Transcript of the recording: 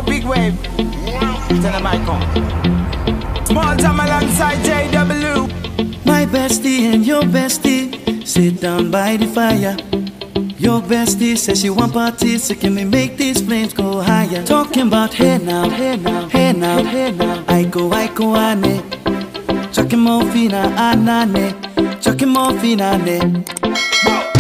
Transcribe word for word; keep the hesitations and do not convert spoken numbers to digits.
big wave. Tell them I come. Small time alongside J W. My bestie and your bestie sit down by the fire. Your bestie says she want parties, so can we make these flames go higher? Talking about hey now, hey now, hey now, hey now. I go, I go, ane. Chucking more fina, anane. Chucking more fina, ane.